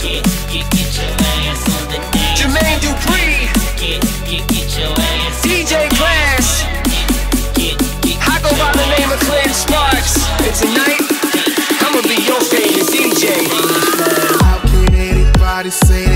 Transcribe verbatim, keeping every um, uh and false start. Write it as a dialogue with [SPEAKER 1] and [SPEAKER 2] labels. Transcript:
[SPEAKER 1] Get, get, get your ass on the dance.
[SPEAKER 2] Jermaine Dupri.
[SPEAKER 1] Get, get, get your ass.
[SPEAKER 2] D J Class.
[SPEAKER 1] Get, get,
[SPEAKER 2] I go by the name of Clint Sparks. And tonight, I'ma be your favorite D J.
[SPEAKER 3] How can anybody say that?